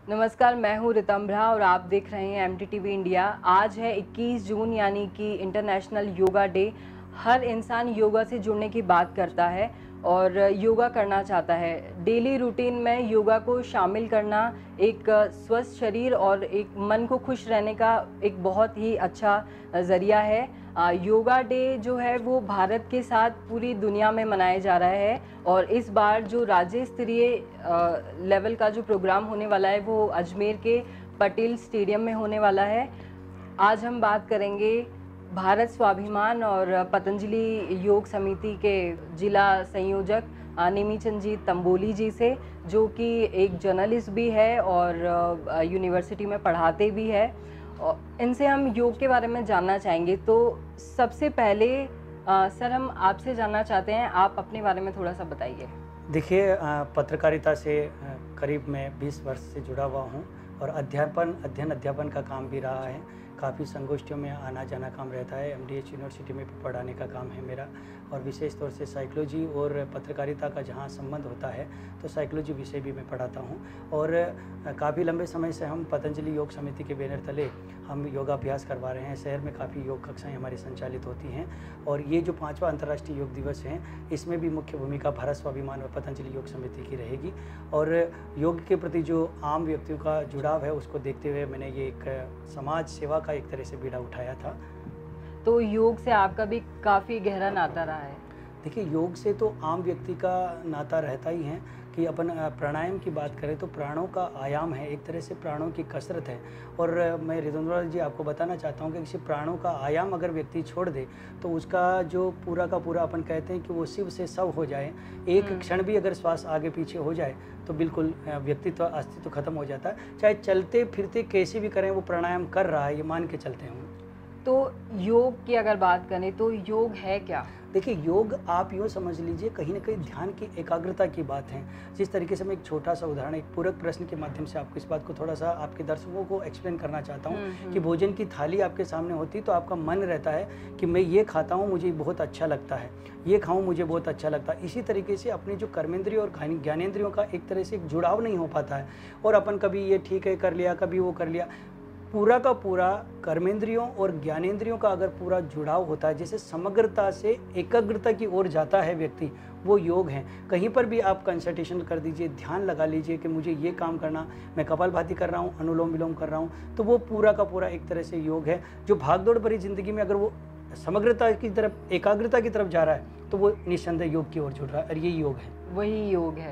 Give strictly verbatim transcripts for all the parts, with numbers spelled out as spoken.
नमस्कार, मैं हूँ रितंभरा और आप देख रहे हैं M T T V India. आज है इक्कीस जून यानी कि इंटरनेशनल योगा डे। हर इंसान योगा से जुड़ने की बात करता है और योगा करना चाहता है। डेली रूटीन में योगा को शामिल करना एक स्वस्थ शरीर और एक मन को खुश रहने का एक बहुत ही अच्छा ज़रिया है। योगा डे जो है वो भारत के साथ पूरी दुनिया में मनाया जा रहा है और इस बार जो राज्य स्तरीय लेवल का जो प्रोग्राम होने वाला है वो अजमेर के पटेल स्टेडियम में होने वाला है। आज हम बात करेंगे भारत स्वाभिमान और पतंजलि योग समिति के जिला संयोजक नेमीचंद जी तंबोली जी से, जो कि एक जर्नलिस्ट भी है और यूनिवर्सिटी में पढ़ाते भी है। और इनसे हम योग के बारे में जानना चाहेंगे। तो सबसे पहले आ, सर हम आपसे जानना चाहते हैं, आप अपने बारे में थोड़ा सा बताइए। देखिए, पत्रकारिता से करीब मैं बीस वर्ष से जुड़ा हुआ हूँ और अध्यापन अध्ययन अध्यापन का काम भी रहा है। काफ़ी संगोष्ठियों में आना जाना काम रहता है। एम डी एच यूनिवर्सिटी में भी पढ़ाने का काम है मेरा, और विशेष तौर से साइकोलॉजी और पत्रकारिता का जहाँ संबंध होता है तो साइकोलॉजी विषय भी मैं पढ़ाता हूँ। और काफ़ी लंबे समय से हम पतंजलि योग समिति के बैनर तले हम योगाभ्यास करवा रहे हैं। शहर में काफ़ी योग कक्षाएं हमारी संचालित होती हैं और ये जो पाँचवा अंतर्राष्ट्रीय योग दिवस है इसमें भी मुख्य भूमिका भारत स्वाभिमान और पतंजलि योग समिति की रहेगी। और योग के प्रति जो आम व्यक्तियों का जुड़ाव है उसको देखते हुए मैंने ये एक समाज सेवा का एक तरह से बीड़ा उठाया था। तो योग से आपका भी काफ़ी गहरा नाता रहा है। देखिए, योग से तो आम व्यक्ति का नाता रहता ही है कि अपन प्राणायाम की बात करें तो प्राणों का आयाम है, एक तरह से प्राणों की कसरत है। और मैं रितंभरा जी आपको बताना चाहता हूँ कि किसी प्राणों का आयाम अगर व्यक्ति छोड़ दे तो उसका जो पूरा का पूरा अपन कहते हैं कि वो शिव से शव हो जाए। एक क्षण भी अगर श्वास आगे पीछे हो जाए तो बिल्कुल व्यक्तित्व अस्तित्व खत्म हो जाता है। चाहे चलते फिरते कैसे भी करें वो प्राणायाम कर रहा है, ये मान के चलते हैं। तो योग की अगर बात करें तो योग है क्या? देखिए, योग आप यूँ समझ लीजिए कहीं ना कहीं ध्यान की एकाग्रता की बात है। जिस तरीके से मैं एक छोटा सा उदाहरण एक पूरक प्रश्न के माध्यम से आपको इस बात को थोड़ा सा आपके दर्शकों को एक्सप्लेन करना चाहता हूँ कि भोजन की थाली आपके सामने होती तो आपका मन रहता है कि मैं ये खाता हूँ, मुझे बहुत अच्छा लगता है, ये खाऊँ मुझे बहुत अच्छा लगता है। इसी तरीके से अपने जो कर्मेंद्रियों और ज्ञानेंद्रियों का एक तरह से एक जुड़ाव नहीं हो पाता है और अपन कभी ये ठीक है कर लिया, कभी वो कर लिया। पूरा का पूरा कर्मेंद्रियों और ज्ञानेंद्रियों का अगर पूरा जुड़ाव होता है, जैसे समग्रता से एकाग्रता की ओर जाता है व्यक्ति, वो योग है। कहीं पर भी आप कंसंट्रेशन कर दीजिए, ध्यान लगा लीजिए कि मुझे ये काम करना, मैं कपालभाति कर रहा हूँ, अनुलोम विलोम कर रहा हूँ, तो वो पूरा का पूरा एक तरह से योग है। जो भागदौड़ भरी जिंदगी में अगर वो समग्रता की तरफ, एकाग्रता की तरफ जा रहा है तो वो निस्संदेह योग की ओर जुड़ रहा है और ये योग है, वही योग है।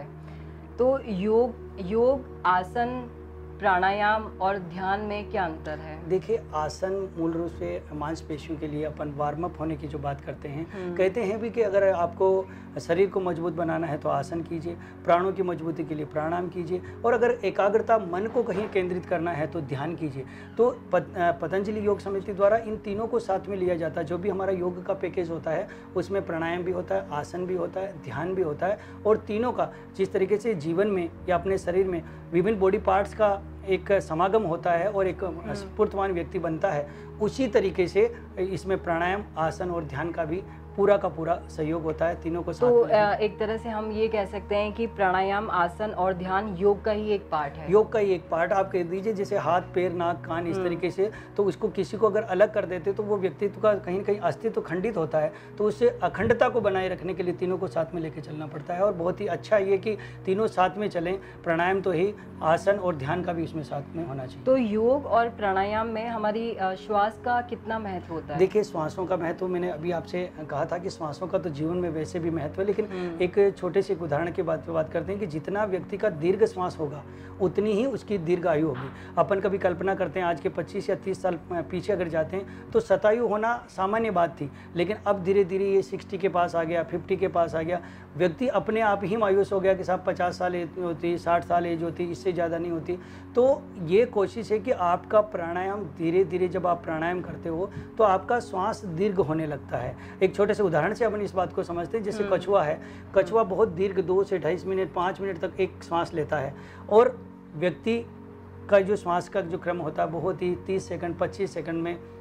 तो योग योग आसन, प्राणायाम और ध्यान में क्या अंतर है? देखिए, आसन मूल रूप से मांसपेशियों के लिए अपन वार्म अप होने की जो बात करते हैं, कहते हैं भी कि अगर आपको शरीर को मजबूत बनाना है तो आसन कीजिए, प्राणों की मजबूती के लिए प्राणायाम कीजिए, और अगर एकाग्रता मन को कहीं केंद्रित करना है तो ध्यान कीजिए। तो पतंजलि योग समिति द्वारा इन तीनों को साथ में लिया जाता है। जो भी हमारा योग का पैकेज होता है उसमें प्राणायाम भी होता है, आसन भी होता है, ध्यान भी होता है, और तीनों का जिस तरीके से जीवन में या अपने शरीर में विभिन्न बॉडी पार्ट्स का एक समागम होता है और एक स्फूर्तवान व्यक्ति बनता है, उसी तरीके से इसमें प्राणायाम, आसन और ध्यान का भी पूरा का पूरा सहयोग होता है, तीनों को साथ तो में। एक तरह से हम ये कह सकते हैं कि प्राणायाम, आसन और ध्यान योग का ही एक पार्ट है। योग का ही एक पार्ट आप कह दीजिए, जैसे हाथ, पैर, नाक, कान, इस तरीके से। तो उसको किसी को अगर अलग कर देते तो वो व्यक्तित्व का कहीं कहीं अस्तित्व खंडित होता है, तो उससे अखंडता को बनाए रखने के लिए तीनों को साथ में लेके चलना पड़ता है। और बहुत ही अच्छा ये कि तीनों साथ में चलें, प्राणायाम तो ही, आसन और ध्यान का भी इसमें साथ में होना चाहिए। तो योग और प्राणायाम में हमारी श्वास का कितना महत्व होता है? देखिए, श्वासों का महत्व मैंने अभी आपसे कहा था कि श्वासों का तो जीवन में वैसे भी महत्व है, लेकिन एक छोटे से उदाहरण की बात पे बात करते हैं कि जितना व्यक्ति का दीर्घ श्वास होगा उतनी ही उसकी दीर्घ आयु होगी। अपन कभी कल्पना करते हैं आज के पच्चीस या तीस साल पीछे अगर जाते हैं तो शतायु होना सामान्य बात थी, लेकिन अब धीरे धीरे ये साठ के पास आ गया, पचास के पास आ गया। व्यक्ति अपने आप ही मायूस हो गया कि साहब पचास साल एज होती, साठ साल एज होती, इससे ज़्यादा नहीं होती। तो ये कोशिश है कि आपका प्राणायाम धीरे धीरे जब आप प्राणायाम करते हो तो आपका श्वास दीर्घ होने लगता है। एक छोटे से उदाहरण से अपन इस बात को समझते हैं, जैसे कछुआ है, कछुआ बहुत दीर्घ दो से ढाई मिनट पाँच मिनट तक एक श्वास लेता है, और व्यक्ति का जो श्वास का जो क्रम होता है बहुत ही तीस सेकंड पच्चीस सेकंड में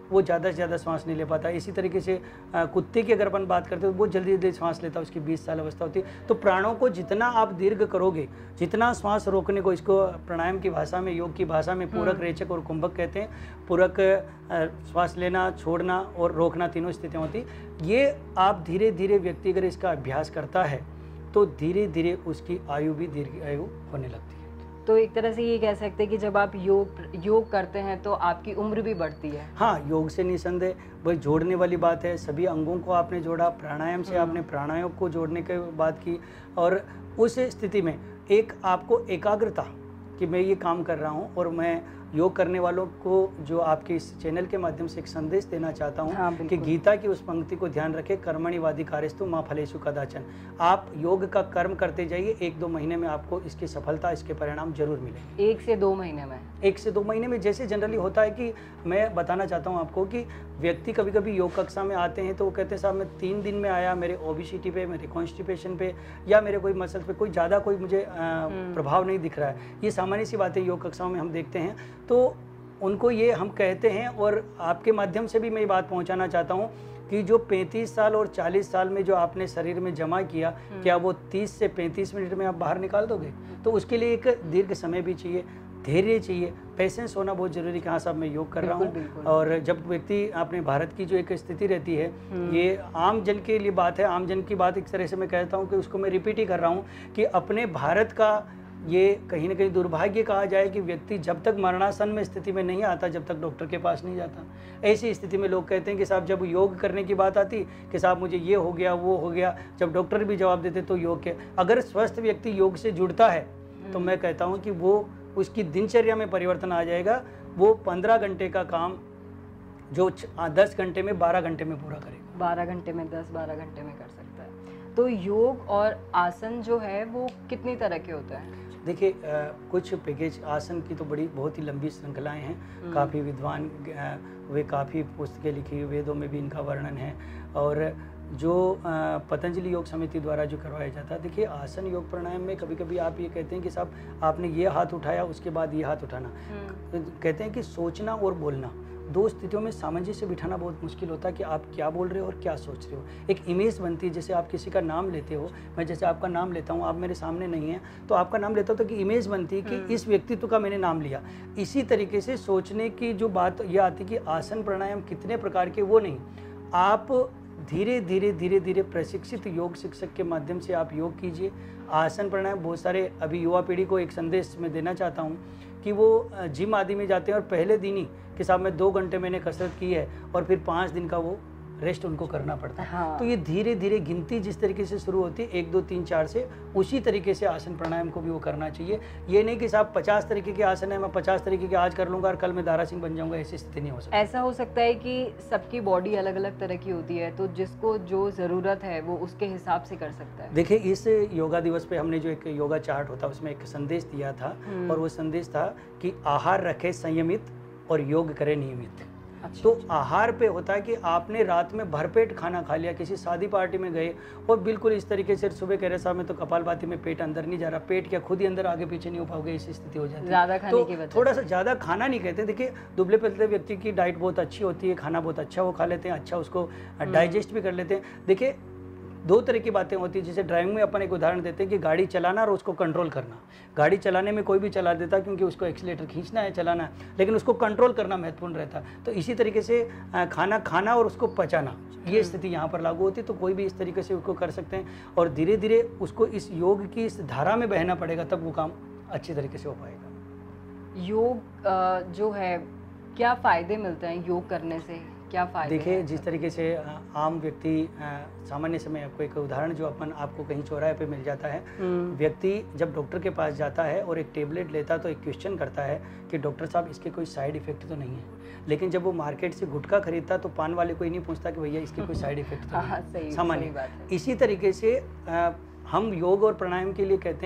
वो ज़्यादा से ज़्यादा श्वास नहीं ले पाता। इसी तरीके से आ, कुत्ते की अगर अपन बात करते हैं तो वो जल्दी जल्दी श्वास लेता है, उसकी बीस साल अवस्था होती है। तो प्राणों को जितना आप दीर्घ करोगे, जितना श्वास रोकने को, इसको प्राणायाम की भाषा में, योग की भाषा में पूरक, रेचक और कुंभक कहते हैं। पूरक श्वास लेना, छोड़ना और रोकना, तीनों स्थितियाँ होती। ये आप धीरे धीरे व्यक्ति अगर इसका अभ्यास करता है तो धीरे धीरे उसकी आयु भी दीर्घ आयु होने लगती है। तो एक तरह से ये कह सकते हैं कि जब आप योग योग करते हैं तो आपकी उम्र भी बढ़ती है। हाँ, योग से निसंदेह वही जोड़ने वाली बात है। सभी अंगों को आपने जोड़ा, प्राणायाम से आपने प्राणायाम को जोड़ने की बात की, और उस स्थिति में एक आपको एकाग्रता कि मैं ये काम कर रहा हूँ। और मैं योग करने वालों को जो आपके इस चैनल के माध्यम से एक संदेश देना चाहता हूँ, हाँ, कि गीता की उस पंक्ति को ध्यान रखें, कर्मणि वाधिकारस्तु मां फलेषु कदाचन। आप योग का कर्म करते जाइए, एक दो महीने में आपको इसकी सफलता, इसके परिणाम जरूर मिलेंगे। एक से दो महीने में एक से दो महीने में जैसे जनरली होता है कि मैं बताना चाहता हूँ आपको कि व्यक्ति कभी कभी योग कक्षा में आते हैं तो वो कहते हैं साहब मैं तीन दिन में आया, मेरे ओबेसिटी पे, मेरे कॉन्स्टिपेशन पे या मेरे कोई मसल्स पे कोई ज़्यादा कोई मुझे आ, प्रभाव नहीं दिख रहा है। ये सामान्य सी बातें योग कक्षाओं में हम देखते हैं। तो उनको ये हम कहते हैं, और आपके माध्यम से भी मैं ये बात पहुंचाना चाहता हूं कि जो पैंतीस साल और चालीस साल में जो आपने शरीर में जमा किया, क्या वो तीस से पैंतीस मिनट में आप बाहर निकाल दोगे? तो उसके लिए एक दीर्घ समय भी चाहिए, धैर्य चाहिए, पेशेंस होना बहुत जरूरी कि हाँ साहब मैं योग कर रहा हूँ। और जब व्यक्ति, अपने भारत की जो एक स्थिति रहती है, ये आम जन के लिए बात है, आम जन की बात एक तरह से मैं कहता हूँ कि उसको मैं रिपीट ही कर रहा हूँ कि अपने भारत का ये कहीं ना कहीं दुर्भाग्य कहा जाए कि व्यक्ति जब तक मरणासन में स्थिति में नहीं आता, जब तक डॉक्टर के पास नहीं जाता। ऐसी स्थिति में लोग कहते हैं कि साहब जब योग करने की बात आती कि साहब मुझे ये हो गया, वो हो गया, जब डॉक्टर भी जवाब देते तो योग के। अगर स्वस्थ व्यक्ति योग से जुड़ता है तो मैं कहता हूँ कि वो, उसकी दिनचर्या में परिवर्तन आ जाएगा। वो पंद्रह घंटे का काम जो दस घंटे में बारह घंटे में पूरा करेगा। बारह घंटे में, दस बारह घंटे में कर सकता है। तो योग और आसन जो है वो कितनी तरह के होते हैं? देखिए, कुछ पैकेज आसन की तो बड़ी बहुत ही लंबी श्रृंखलाएं हैं, काफ़ी विद्वान वे काफ़ी पुस्तकें लिखी, वेदों में भी इनका वर्णन है। और जो पतंजलि योग समिति द्वारा जो करवाया जाता है, देखिए आसन योग प्राणायाम में कभी कभी आप ये कहते हैं कि साहब आपने ये हाथ उठाया, उसके बाद ये हाथ उठाना। कहते हैं कि सोचना और बोलना, दो स्थितियों में सामंजस्य बिठाना बहुत मुश्किल होता है कि आप क्या बोल रहे हो और क्या सोच रहे हो। एक इमेज बनती है, जैसे आप किसी का नाम लेते हो, मैं जैसे आपका नाम लेता हूँ, आप मेरे सामने नहीं हैं तो आपका नाम लेता हो, तो कि इमेज बनती है कि इस व्यक्तित्व का मैंने नाम लिया। इसी तरीके से सोचने की जो बात यह आती कि आसन प्राणायाम कितने प्रकार के, वो नहीं, आप धीरे धीरे धीरे धीरे प्रशिक्षित योग शिक्षक के माध्यम से आप योग कीजिए। आसन प्राणायाम बहुत सारे, अभी युवा पीढ़ी को एक संदेश मैं देना चाहता हूँ कि वो जिम आदि में जाते हैं और पहले दिन ही कि साहब मैं दो घंटे मैंने कसरत की है और फिर पाँच दिन का वो रेस्ट उनको करना पड़ता है। हाँ। तो ये धीरे धीरे गिनती जिस तरीके से शुरू होती है एक दो तीन चार से, उसी तरीके से आसन प्राणायाम को भी वो करना चाहिए। ये नहीं कि साहब पचास तरीके के आसन है, मैं पचास तरीके के आज कर लूँगा और कल मैं दारा सिंह बन जाऊँगा, ऐसी स्थिति नहीं हो सकती। ऐसा हो सकता है कि सबकी बॉडी अलग अलग तरह की होती है, तो जिसको जो ज़रूरत है वो उसके हिसाब से कर सकता है। देखिए, इस योगा दिवस पे हमने जो एक योगा चार्ट होता है उसमें एक संदेश दिया था, और वो संदेश था कि आहार रखे संयमित और योग करे नियमित। अच्छा, तो आहार पे होता है कि आपने रात में भरपेट खाना खा लिया, किसी शादी पार्टी में गए और बिल्कुल इस तरीके से सुबह कह रहे साहब मैं तो कपालभाति में पेट अंदर नहीं जा रहा, पेट क्या खुद ही अंदर आगे पीछे नहीं हो पाओगे, ऐसी स्थिति हो जाती है। ज़्यादा खाने तो की वजह थोड़ा सा ज़्यादा खाना नहीं कहते। देखिए, दुबले पतले व्यक्ति की डाइट बहुत अच्छी होती है, खाना बहुत अच्छा वो खा लेते हैं, अच्छा उसको डाइजेस्ट भी कर लेते हैं। देखिए, दो तरह की बातें होती है, जैसे ड्राइविंग में अपन एक उदाहरण देते हैं कि गाड़ी चलाना और उसको कंट्रोल करना। गाड़ी चलाने में कोई भी चला देता क्योंकि उसको एक्सीलेटर खींचना है, चलाना है, लेकिन उसको कंट्रोल करना महत्वपूर्ण रहता है। तो इसी तरीके से खाना खाना और उसको पचाना, ये स्थिति यहाँ पर लागू होती है। तो कोई भी इस तरीके से उसको कर सकते हैं और धीरे धीरे उसको इस योग की इस धारा में बहना पड़ेगा, तब वो काम अच्छी तरीके से हो पाएगा। योग जो है, क्या फ़ायदे मिलते हैं योग करने से, क्या फ़ायदे? देखिए, जिस तरीके से आम व्यक्ति सामान्य समय, आपको एक उदाहरण जो अपन आपको कहीं चौराहे पे मिल जाता है, व्यक्ति जब डॉक्टर के पास जाता है और एक टेबलेट लेता है तो एक क्वेश्चन करता है कि डॉक्टर साहब इसके कोई साइड इफेक्ट तो नहीं है। लेकिन जब वो मार्केट से गुटखा खरीदता तो पान वाले को ही नहीं पूछता कि भैया इसके कोई साइड इफेक्ट तो नहीं है। सामान्य। इसी तरीके से आ, हम योग और प्राणायाम के लिए कहते हैं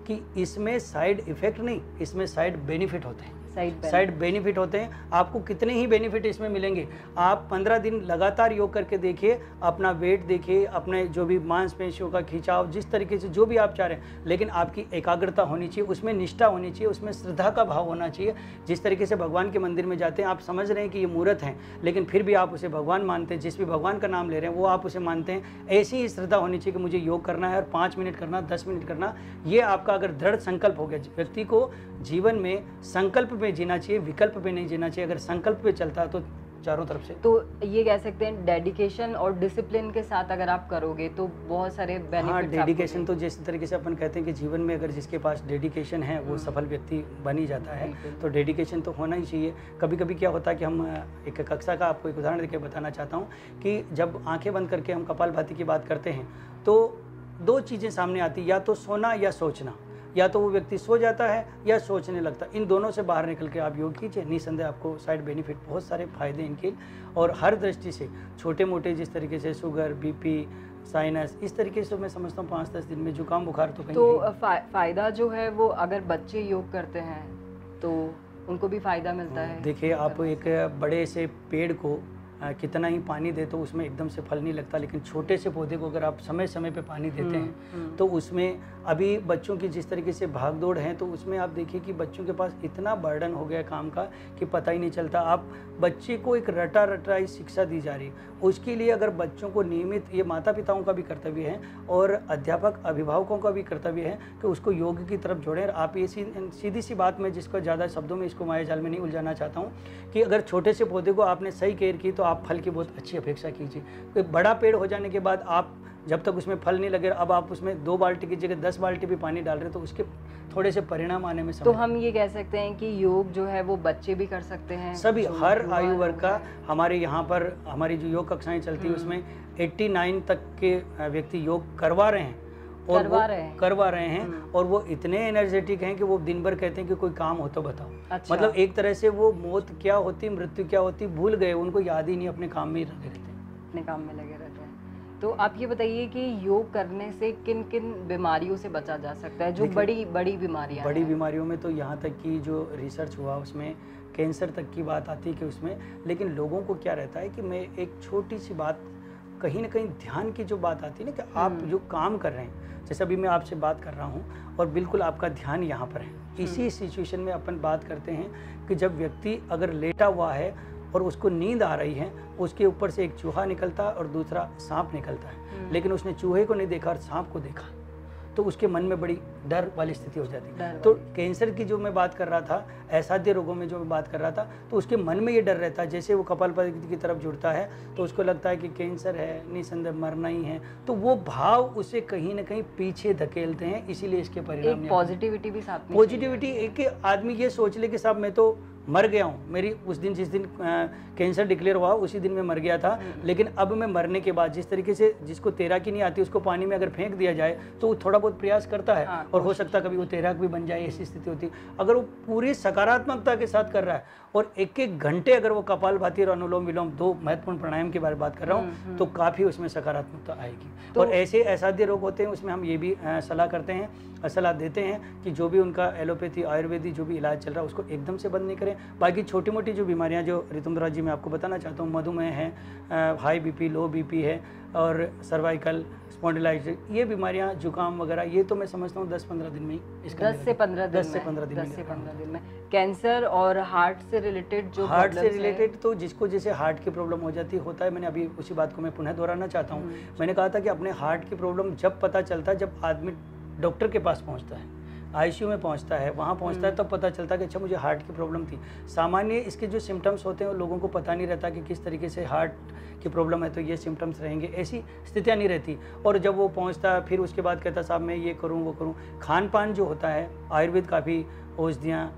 कि इसमें साइड इफ़ेक्ट नहीं, इसमें साइड बेनिफिट होते हैं। साइड साइड बेनिफिट होते हैं। आपको कितने ही बेनिफिट इसमें मिलेंगे। आप पंद्रह दिन लगातार योग करके देखिए, अपना वेट देखिए, अपने जो भी मांसपेशियों का खिंचाव, जिस तरीके से जो भी आप चाह रहे हैं, लेकिन आपकी एकाग्रता होनी चाहिए, उसमें निष्ठा होनी चाहिए, उसमें श्रद्धा का भाव होना चाहिए। जिस तरीके से भगवान के मंदिर में जाते हैं, आप समझ रहे हैं कि ये मूर्त हैं, लेकिन फिर भी आप उसे भगवान मानते हैं। जिस भी भगवान का नाम ले रहे हैं वो आप उसे मानते हैं। ऐसी ही श्रद्धा होनी चाहिए कि मुझे योग करना है और पाँच मिनट करना, दस मिनट करना। ये आपका अगर दृढ़ संकल्प हो गया, व्यक्ति को जीवन में संकल्प में जीना चाहिए, विकल्प पे नहीं जीना चाहिए। अगर संकल्प पे चलता है तो चारों तरफ से, तो ये कह सकते हैं डेडिकेशन और डिसिप्लिन के साथ अगर आप करोगे तो बहुत सारे बेनिफिट्स। हाँ, डेडिकेशन तो जिस तरीके से अपन कहते हैं कि जीवन में अगर जिसके पास डेडिकेशन है वो सफल व्यक्ति बन ही जाता है। तो डेडिकेशन तो होना ही चाहिए। कभी कभी क्या होता है कि हम एक कक्षा का आपको एक उदाहरण देकर बताना चाहता हूँ कि जब आंखें बंद करके हम कपालभाति की बात करते हैं तो दो चीज़ें सामने आती, या तो सोना या सोचना। या तो वो व्यक्ति सो जाता है या सोचने लगता है। इन दोनों से बाहर निकल के आप योग कीजिए, निसंदेह आपको साइड बेनिफिट, बहुत सारे फायदे इनके। और हर दृष्टि से छोटे मोटे जिस तरीके से शुगर, बीपी, साइनस, इस तरीके से मैं समझता हूँ पाँच दस दिन में जुकाम बुखार तो कहीं तो फा, फायदा जो है वो अगर बच्चे योग करते हैं तो उनको भी फायदा मिलता है। देखिए, आप एक बड़े से पेड़ को आ, कितना ही पानी दे तो उसमें एकदम से फल नहीं लगता, लेकिन छोटे से पौधे को अगर आप समय समय पे पानी देते हैं तो उसमें, अभी बच्चों की जिस तरीके से भाग दौड़ है तो उसमें आप देखिए कि बच्चों के पास इतना बर्डन हो गया काम का कि पता ही नहीं चलता। आप बच्चे को एक रटा रटाई शिक्षा दी जा रही है, उसके लिए अगर बच्चों को नियमित, ये माता पिताओं का भी कर्तव्य है और अध्यापक अभिभावकों का भी कर्तव्य है कि उसको योग की तरफ जोड़ें। आप ये सीधी सी बात में, जिसको ज़्यादा शब्दों में इसको माया जाल में नहीं उलझाना चाहता हूँ, कि अगर छोटे से पौधे को आपने सही केयर की तो आप फल की बहुत अच्छी अपेक्षा कीजिए। कोई बड़ा पेड़ हो जाने के बाद आप जब तक उसमें फल नहीं लगे, अब आप उसमें दो बाल्टी की जगह दस बाल्टी भी पानी डाल रहे हैं तो उसके थोड़े से परिणाम आने में समय। तो हम ये कह सकते हैं कि योग जो है वो बच्चे भी कर सकते हैं, सभी, हर आयु वर्ग का। हमारे यहाँ पर हमारी जो योग कक्षाएं चलती है उसमें नवासी तक के व्यक्ति योग करवा रहे हैं और करवा रहे हैं करवा रहे हैं और वो इतने एनर्जेटिक हैं कि वो दिन भर कहते हैं कि कोई काम हो तो बताओ। अच्छा। मतलब एक तरह से वो मौत क्या होती, मृत्यु क्या होती भूल गए, उनको याद ही नहीं, अपने काम में ही लगे रहते हैं, अपने काम में लगे रहते हैं। तो आप ये बताइए कि योग करने से किन किन बीमारियों से बचा जा सकता है, जो बड़ी बड़ी बीमारियां बड़ी बीमारियों में तो यहाँ तक कि जो रिसर्च हुआ उसमें कैंसर तक की बात आती है कि उसमें, लेकिन लोगों को क्या रहता है कि मैं एक छोटी सी बात, कहीं ना कहीं ध्यान की जो बात आती है ना कि आप जो काम कर रहे हैं, जैसे अभी मैं आपसे बात कर रहा हूँ और बिल्कुल आपका ध्यान यहाँ पर है, इसी सिचुएशन में अपन बात करते हैं कि जब व्यक्ति अगर लेटा हुआ है और उसको नींद आ रही है, उसके ऊपर से एक चूहा निकलता है और दूसरा सांप निकलता है, लेकिन उसने चूहे को नहीं देखा और सांप को देखा, तो उसके मन में बड़ी डर वाली स्थिति हो जाती है। तो कैंसर की जो मैं बात कर रहा था, असाध्य रोगों में जो मैं बात कर रहा था, तो उसके मन में ये डर रहता है। जैसे वो कपालभाति की तरफ जुड़ता है तो उसको लगता है कि कैंसर है, निसंदेह मरना ही है, तो वो भाव उसे कहीं ना कहीं पीछे धकेलते हैं। इसीलिए इसके परिणाम एक पॉजिटिविटी भी साथ में, पॉजिटिविटी, एक आदमी ये सोच ले कि साहब मैं तो मर गया हूँ, मेरी उस दिन जिस दिन कैंसर डिक्लेयर हुआ उसी दिन मैं मर गया था, लेकिन अब मैं मरने के बाद, जिस तरीके से जिसको तैराकी नहीं आती उसको पानी में अगर फेंक दिया जाए तो वो थोड़ा बहुत प्रयास करता है। हाँ, और हो सकता है कभी वो तैराक भी बन जाए, ऐसी स्थिति होती। अगर वो पूरी सकारात्मकता के साथ कर रहा है और एक एक घंटे अगर वो कपालभाति और अनुलोम विलोम, दो महत्वपूर्ण प्राणायाम के बारे में बात कर रहा हूँ, तो काफ़ी उसमें सकारात्मकता आएगी। तो और ऐसे असाध्य रोग होते हैं उसमें हम ये भी सलाह करते हैं, सलाह देते हैं कि जो भी उनका एलोपैथी, आयुर्वेदिक जो भी इलाज चल रहा है उसको एकदम से बंद नहीं करें। बाकी छोटी मोटी जो बीमारियां जो ऋतुंधरा जी मैं आपको बताना चाहता हूँ, मधुमेह है, हाई बीपी, लो बीपी है और सर्वाइकल स्पॉन्डिलाइटिस, ये बीमारियां, जुकाम वगैरह, ये तो मैं समझता हूँ दस पंद्रह दिन में ही इसका दस से पंद्रह दिन दस से पंद्रह दिन दस से पंद्रह दिन में। कैंसर और हार्ट से रिलेटेड जो हार्ट से रिलेटेड तो जिसको जैसे हार्ट की प्रॉब्लम हो जाती होता है, मैंने अभी उसी बात को मैं पुनः दोहराना चाहता हूँ। मैंने कहा था कि अपने हार्ट की प्रॉब्लम जब पता चलता है जब आदमी डॉक्टर के पास पहुँचता है, आईसीयू में पहुंचता है, वहाँ पहुंचता है, तब पता चलता है कि अच्छा मुझे हार्ट की प्रॉब्लम थी। सामान्य इसके जो सिम्टम्स होते हैं वो लोगों को पता नहीं रहता कि किस तरीके से हार्ट की प्रॉब्लम है तो ये सिम्टम्स रहेंगे, ऐसी स्थितियाँ नहीं रहती। और जब वो पहुंचता है फिर उसके बाद कहता साहब मैं ये करूँ वो करूँ। खान पान जो होता है, आयुर्वेद काफ़ी औषधियाँ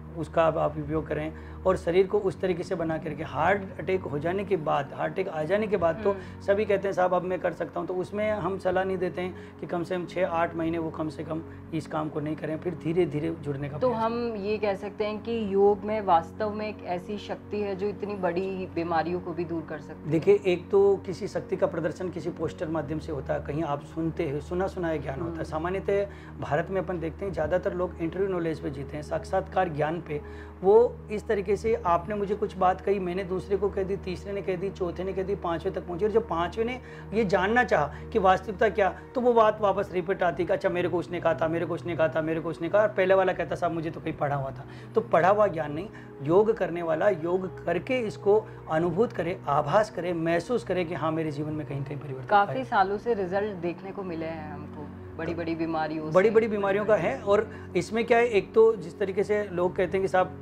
उसका आप, आप उपयोग करें और शरीर को उस तरीके से बना करके हार्ट अटैक हो जाने के बाद, हार्ट अटैक आ जाने के बाद तो सभी कहते हैं साहब अब मैं कर सकता हूं, तो उसमें हम सलाह नहीं देते हैं कि कम से कम छः आठ महीने वो कम से कम इस काम को नहीं करें, फिर धीरे धीरे जुड़ने का। तो हम ये कह सकते हैं कि योग में वास्तव में एक ऐसी शक्ति है जो इतनी बड़ी बीमारियों को भी दूर कर सकती है। देखिए, एक तो किसी शक्ति का प्रदर्शन किसी पोस्टर माध्यम से होता है, कहीं आप सुनते हैं, सुना सुनाया ज्ञान होता है। सामान्यतः भारत में अपन देखते हैं ज़्यादातर लोग इंटरव्यू नॉलेज पे जीते हैं, साक्षात्कार ज्ञान पे। वो इस तरीके से आपने मुझे कुछ बात कही, मैंने दूसरे को कह दी, तीसरे ने कह दी, चौथे ने कह दी, पाँचवें तक पहुंची, और जब पाँचवें ने ये जानना चाहा कि वास्तविकता क्या, तो वो बात वापस रिपीट आती कि अच्छा मेरे को उसने कहा था, मेरे को उसने कहा था, मेरे को उसने कहा, और पहले वाला कहता साहब मुझे तो कहीं पढ़ा हुआ था। तो पढ़ा हुआ ज्ञान नहीं, योग करने वाला योग करके इसको अनुभूत करे, आभास करे, महसूस करे कि हाँ मेरे जीवन में कहीं कहीं परिवर्तन। काफ़ी सालों से रिजल्ट देखने को मिले हैं हमको बड़ी बड़ी बीमारियों बड़ी बड़ी बीमारियों का है। और इसमें क्या है, एक तो जिस तरीके से लोग कहते हैं कि साहब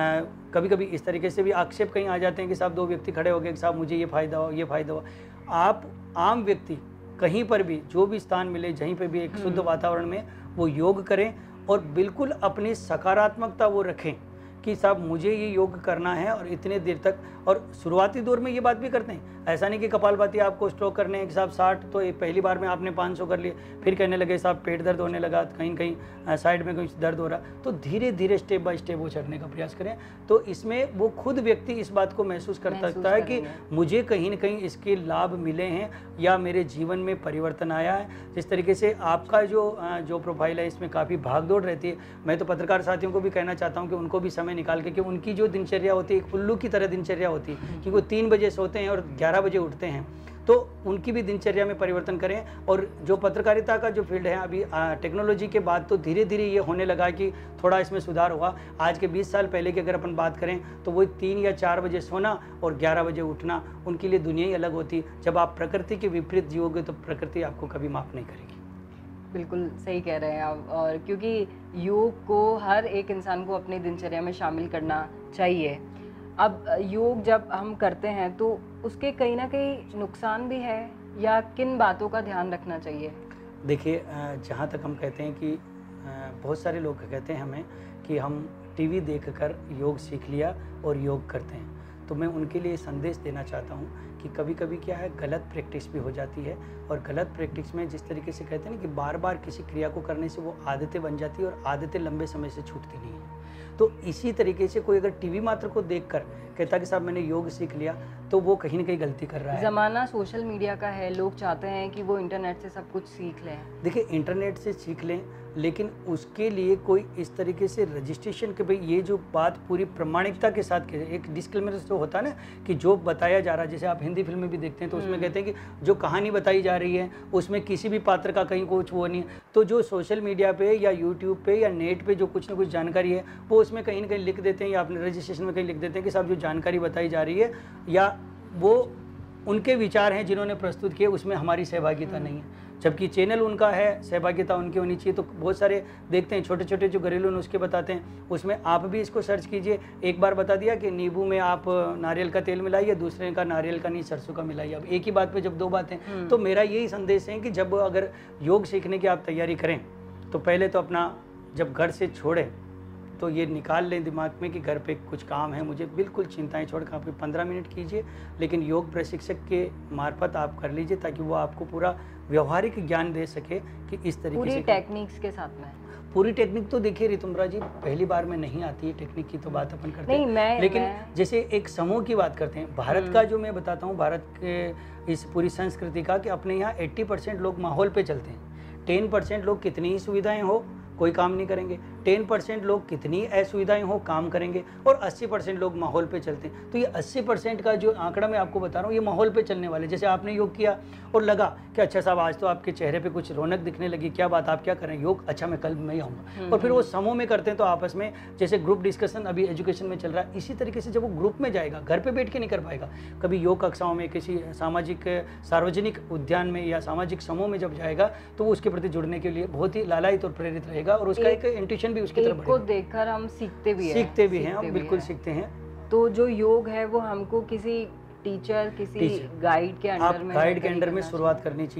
कभी कभी इस तरीके से भी आक्षेप कहीं आ जाते हैं कि साहब दो व्यक्ति खड़े हो गए कि साहब मुझे ये फ़ायदा हो, ये फ़ायदा हो। आप आम व्यक्ति कहीं पर भी जो भी स्थान मिले, जहीं पे भी एक शुद्ध वातावरण में वो योग करें और बिल्कुल अपनी सकारात्मकता वो रखें कि साहब मुझे ये योग करना है और इतने देर तक। और शुरुआती दौर में ये बात भी करते हैं, ऐसा नहीं कि कपालभाति आपको स्ट्रोक करने हैं कि साहब साठ, तो ये पहली बार में आपने पाँच सौ कर लिए, फिर कहने लगे साहब पेट दर्द होने लगा, कहीं कहीं साइड में कुछ दर्द हो रहा, तो धीरे धीरे स्टेप बाय स्टेप वो चढ़ने का प्रयास करें। तो इसमें वो खुद व्यक्ति इस बात को महसूस कर सकता है कि मुझे कहीं ना कहीं इसके लाभ मिले हैं या मेरे जीवन में परिवर्तन आया है। जिस तरीके से आपका जो जो प्रोफाइल है इसमें काफ़ी भागदौड़ रहती है, मैं तो पत्रकार साथियों को भी कहना चाहता हूँ कि उनको भी समय निकाल के, कि उनकी जो दिनचर्या होती है एक उल्लू की तरह दिनचर्या होती है कि वो तीन बजे सोते हैं और ग्यारह बजे उठते हैं, तो उनकी भी दिनचर्या में परिवर्तन करें। और जो पत्रकारिता का जो फील्ड है अभी टेक्नोलॉजी के बाद तो धीरे धीरे ये होने लगा कि थोड़ा इसमें सुधार हुआ। आज के बीस साल पहले की अगर अपन बात करें तो वो तीन या चार बजे सोना और ग्यारह बजे उठना, उनके लिए दुनिया ही अलग होती। जब आप प्रकृति के विपरीत जियोगे तो प्रकृति आपको कभी माफ़ नहीं करेगी। बिल्कुल सही कह रहे हैं आप, और क्योंकि योग को हर एक इंसान को अपनी दिनचर्या में शामिल करना चाहिए। अब योग जब हम करते हैं तो उसके कहीं ना कहीं नुकसान भी है, या किन बातों का ध्यान रखना चाहिए? देखिए, जहाँ तक हम कहते हैं कि बहुत सारे लोग कहते हैं हमें कि हम टीवी देखकर योग सीख लिया और योग करते हैं, तो मैं उनके लिए संदेश देना चाहता हूँ कि कभी कभी क्या है, गलत प्रैक्टिस भी हो जाती है। और गलत प्रैक्टिस में जिस तरीके से कहते हैं ना कि बार बार किसी क्रिया को करने से वो आदतें बन जाती है और आदतें लंबे समय से छूटती नहीं है। तो इसी तरीके से कोई अगर टीवी मात्र को देखकर कहता कि साहब मैंने योग सीख लिया, तो वो कहीं ना कहीं गलती कर रहा है। ज़माना सोशल मीडिया का है, लोग चाहते हैं कि वो इंटरनेट से सब कुछ सीख लें। देखिए, इंटरनेट से सीख लें, लेकिन उसके लिए कोई इस तरीके से रजिस्ट्रेशन के भाई ये जो बात पूरी प्रामाणिकता के साथ के एक डिस्क्लेमर जो होता है ना कि जो बताया जा रहा है, जैसे आप हिंदी फिल्म में भी देखते हैं तो उसमें कहते हैं कि जो कहानी बताई जा रही है उसमें किसी भी पात्र का कहीं कुछ वो नहीं है। तो जो सोशल मीडिया पे या यूट्यूब पे या नेट पे जो कुछ ना कुछ जानकारी है वो उसमें कहीं ना कहीं लिख देते हैं, या अपने रजिस्ट्रेशन में कहीं लिख देते हैं कि साहब जो जानकारी बताई जा रही है या वो उनके विचार हैं जिन्होंने प्रस्तुत किए, उसमें हमारी सहभागिता नहीं है। जबकि चैनल उनका है, सहभागिता उनकी होनी चाहिए। तो बहुत सारे देखते हैं छोटे छोटे जो घरेलू नुस्खे बताते हैं, उसमें आप भी इसको सर्च कीजिए। एक बार बता दिया कि नींबू में आप नारियल का तेल मिलाइए, दूसरे का नारियल का नहीं सरसों का मिलाइए। अब एक ही बात पे जब दो बातें, तो मेरा यही संदेश है कि जब अगर योग सीखने की आप तैयारी करें तो पहले तो अपना जब घर से छोड़ें तो ये निकाल लें दिमाग में कि घर पे कुछ काम है, मुझे बिल्कुल चिंताएं छोड़ कर आप पंद्रह मिनट कीजिए, लेकिन योग प्रशिक्षक के मार्फत आप कर लीजिए ताकि वो आपको पूरा व्यवहारिक ज्ञान दे सके कि इस तरीके पूरी से टेक्निक्स के साथ में। पूरी टेक्निक तो देखिए ऋतुम्बरा जी, पहली बार में नहीं आती है, टेक्निक की तो बात अपन करते नहीं, हैं मैं, लेकिन मैं... जैसे एक समूह की बात करते हैं भारत का, जो मैं बताता हूँ भारत के इस पूरी संस्कृति का, कि अपने यहाँ अस्सी परसेंट लोग माहौल पे चलते हैं। दस परसेंट लोग कितनी ही सुविधाएं हो कोई काम नहीं करेंगे, दस परसेंट लोग कितनी असुविधाएं हो काम करेंगे, और अस्सी परसेंट लोग माहौल पे चलते हैं। तो ये अस्सी परसेंट का जो आंकड़ा मैं आपको बता रहा हूँ, ये माहौल पे चलने वाले। जैसे आपने योग किया और लगा कि अच्छा साहब आज तो आपके चेहरे पे कुछ रौनक दिखने लगी, क्या बात, आप क्या करें योग, अच्छा मैं कल मैं आऊँगा। और फिर वो समूह में करते हैं तो आपस में, जैसे ग्रुप डिस्कशन अभी एजुकेशन में चल रहा है, इसी तरीके से जब वो ग्रुप में जाएगा, घर पर बैठ के नहीं कर पाएगा, कभी योग कक्षाओं में, किसी सामाजिक सार्वजनिक उद्यान में या सामाजिक समूह में जब जाएगा तो वो उसके प्रति जुड़ने के लिए बहुत ही लालायित और प्रेरित रहेगा, और उसका एक इंट्यूशन भी उसकी तरफ को देखकर हम सीखते भी हैं सीखते भी हैं हम बिल्कुल सीखते हैं। तो जो योग है वो हमको किसी टीचर, किसी गाइड के अंडर में गाइड के अंडर में शुरुआत करनी चाहिए।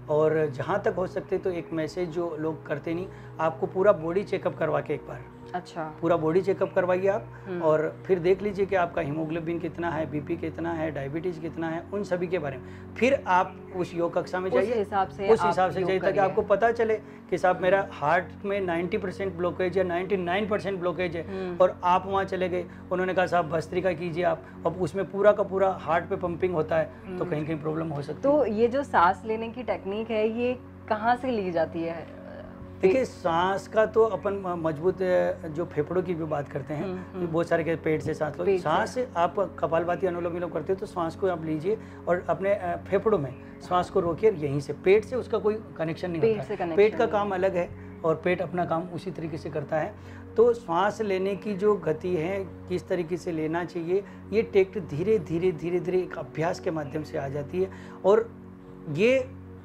और जहाँ तक हो सकते तो एक मैसेज जो लोग करते नहीं, आपको पूरा बॉडी चेकअप करवा के एक बार, अच्छा, पूरा बॉडी चेकअप करवाइए आप और फिर देख लीजिए कि आपका हीमोग्लोबिन कितना है, बीपी कितना है, डायबिटीज़ कितना है, उन सभी के बारे में। फिर आप उस योग कक्षा में जाइए, उस हिसाब से उस हिसाब से जाइए ताकि आपको पता चले कि साहब मेरा हार्ट में नब्बे परसेंट ब्लॉकेज है, निन्यानवे परसेंट ब्लॉकेज है, और आप वहाँ चले गए, उन्होंने कहा साहब भस्त्रिका कीजिए आप, अब उसमें पूरा का पूरा हार्ट पे पंपिंग होता है, तो कहीं कहीं प्रॉब्लम हो सकती है। तो ये जो सांस लेने की टेक्निक है ये कहाँ से ली जाती है? देखिए सांस का तो अपन मजबूत जो फेफड़ों की भी बात करते हैं, बहुत सारे के पेट से सांस लो, सांस आप कपालभाति अनुलोम विलोम करते हो तो सांस को आप लीजिए और अपने फेफड़ों में सांस को रोकिए, यहीं से, पेट से उसका कोई कनेक्शन नहीं होता है, पेट का काम अलग है और पेट अपना काम उसी तरीके से करता है। तो श्वास लेने की जो गति है, किस तरीके से लेना चाहिए, ये टेक्ट धीरे धीरे धीरे धीरे एक अभ्यास के माध्यम से आ जाती है। और ये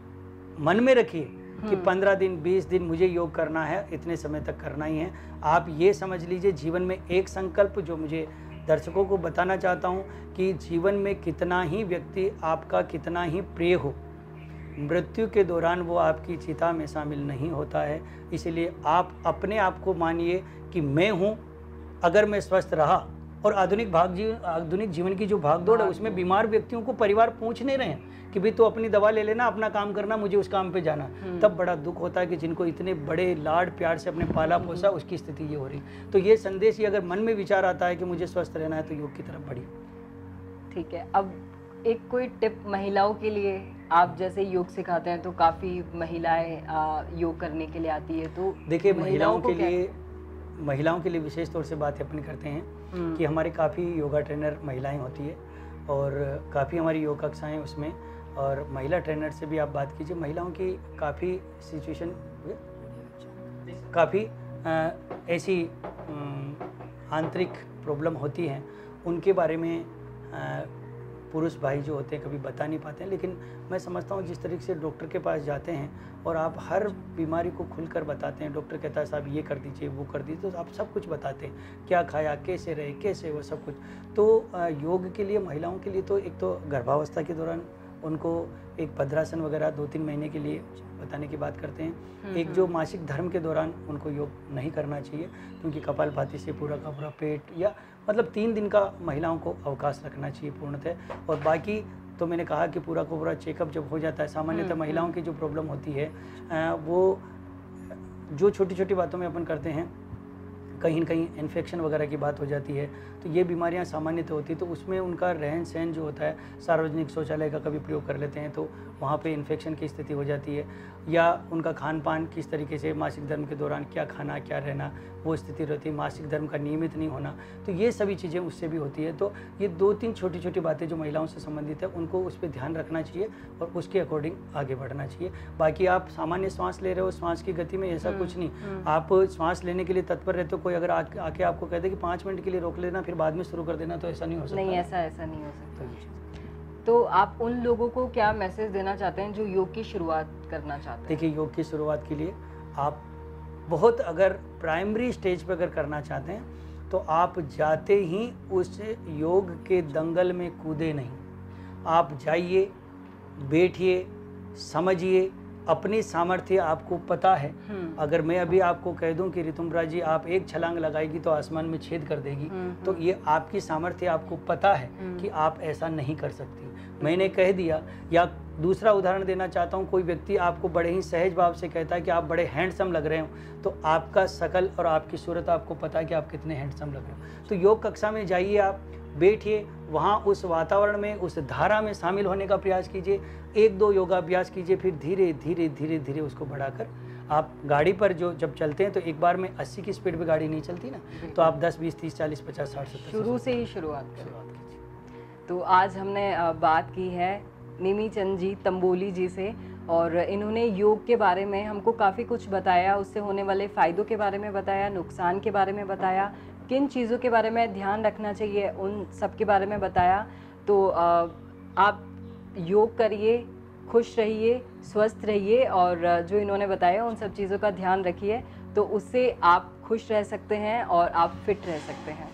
मन में रखिए कि पंद्रह दिन बीस दिन मुझे योग करना है, इतने समय तक करना ही है। आप ये समझ लीजिए जीवन में एक संकल्प जो मुझे दर्शकों को बताना चाहता हूँ कि जीवन में कितना ही व्यक्ति आपका कितना ही प्रिय हो, मृत्यु के दौरान वो आपकी चिता में शामिल नहीं होता है। इसलिए आप अपने आप को मानिए कि मैं हूँ, अगर मैं स्वस्थ रहा। और आधुनिक भाग जीवन आधुनिक जीवन की जो भागदौड़ है उसमें बीमार व्यक्तियों को परिवार पूछ नहीं रहे हैं कि भाई तो अपनी दवा ले लेना, अपना काम करना, मुझे उस काम पे जाना। तब बड़ा दुख होता है कि जिनको इतने बड़े लाड प्यार से अपने पाला पोसा, उसकी स्थिति ये हो रही। तो ये संदेश ही अगर मन में विचार आता है कि मुझे स्वस्थ रहना है तो योग की तरफ बढ़िए। ठीक है, अब एक कोई टिप महिलाओं के लिए, आप जैसे योग सिखाते हैं तो काफ़ी महिलाएं योग करने के लिए आती है, तो देखिए महिलाओं के लिए महिलाओं के लिए विशेष तौर से बात अपन करते हैं कि हमारे काफ़ी योगा ट्रेनर महिलाएं होती है और काफ़ी हमारी योग कक्षाएं उसमें, और महिला ट्रेनर से भी आप बात कीजिए। महिलाओं की काफ़ी सिचुएशन, काफ़ी ऐसी आंतरिक प्रॉब्लम होती हैं, उनके बारे में आ, पुरुष भाई जो होते हैं कभी बता नहीं पाते हैं। लेकिन मैं समझता हूँ जिस तरीके से डॉक्टर के पास जाते हैं और आप हर बीमारी को खुलकर बताते हैं, डॉक्टर कहता है साहब ये कर दीजिए वो कर दीजिए, तो आप सब कुछ बताते हैं, क्या खाया, कैसे रहे, कैसे वो सब कुछ। तो योग के लिए महिलाओं के लिए तो एक तो गर्भावस्था के दौरान उनको एक भद्रासन वगैरह दो तीन महीने के लिए बताने की बात करते हैं। एक जो मासिक धर्म के दौरान उनको योग नहीं करना चाहिए, क्योंकि कपालभाति से पूरा का पूरा पेट, या मतलब तीन दिन का महिलाओं को अवकाश रखना चाहिए पूर्णतः। और बाकी तो मैंने कहा कि पूरा का पूरा चेकअप जब हो जाता है, सामान्यतः महिलाओं की जो प्रॉब्लम होती है वो जो छोटी छोटी बातों में अपन करते हैं, कहीं न कहीं इन्फेक्शन वगैरह की बात हो जाती है, तो ये बीमारियां सामान्यतः होती है। तो उसमें उनका रहन सहन जो होता है, सार्वजनिक शौचालय का कभी प्रयोग कर लेते हैं तो वहाँ पे इन्फेक्शन की स्थिति हो जाती है, या उनका खान पान किस तरीके से, मासिक धर्म के दौरान क्या खाना क्या रहना, वो स्थिति रहती है, मासिक धर्म का नियमित नहीं होना, तो ये सभी चीज़ें उससे भी होती है। तो ये दो तीन छोटी छोटी बातें जो महिलाओं से संबंधित है उनको उस पर ध्यान रखना चाहिए और उसके अकॉर्डिंग आगे बढ़ना चाहिए। बाकी आप सामान्य श्वास ले रहे हो, श्वास की गति में ऐसा कुछ नहीं, आप श्वास लेने के लिए तत्पर रहते हो, कोई अगर आके आके आपको कहते कि पाँच मिनट के लिए रोक लेना फिर बाद में शुरू कर देना, तो ऐसा नहीं हो सकता। नहीं, ऐसा ऐसा नहीं हो सकता। तो आप उन लोगों को क्या मैसेज देना चाहते हैं जो योग की शुरुआत करना चाहते हैं? देखिए योग की शुरुआत के लिए आप बहुत, अगर प्राइमरी स्टेज पर अगर करना चाहते हैं तो आप जाते ही उस योग के दंगल में कूदे नहीं, आप जाइए, बैठिए, समझिए, अपनी सामर्थ्य आपको पता है। अगर मैं अभी आपको कह दूं कि ऋतुम्बरा जी आप एक छलांग लगाएगी तो आसमान में छेद कर देगी, तो ये आपकी सामर्थ्य आपको पता है कि आप ऐसा नहीं कर सकती, मैंने कह दिया। या दूसरा उदाहरण देना चाहता हूँ, कोई व्यक्ति आपको बड़े ही सहज भाव से कहता है कि आप बड़े हैंडसम लग रहे हो, तो आपका शकल और आपकी सूरत आपको पता है कि आप कितने हैंडसम लग रहे हो। तो योग कक्षा में जाइए, आप बैठिए, वहाँ उस वातावरण में, उस धारा में शामिल होने का प्रयास कीजिए, एक दो योगाभ्यास कीजिए, फिर धीरे धीरे धीरे धीरे उसको बढ़ाकर आप गाड़ी पर जो जब चलते हैं तो एक बार में अस्सी की स्पीड पे गाड़ी नहीं चलती ना, तो आप दस बीस तीस चालीस पचास साठ सत्तर शुरू से ही शुरुआत शुरुआत कीजिए। तो आज हमने बात की है निमी चंद जी तंबोली जी से, और इन्होंने योग के बारे में हमको काफ़ी कुछ बताया, उससे होने वाले फ़ायदों के बारे में बताया, नुकसान के बारे में बताया, किन चीज़ों के बारे में ध्यान रखना चाहिए उन सब के बारे में बताया। तो आप योग करिए, खुश रहिए, स्वस्थ रहिए, और जो इन्होंने बताया उन सब चीज़ों का ध्यान रखिए, तो उससे आप खुश रह सकते हैं और आप फिट रह सकते हैं।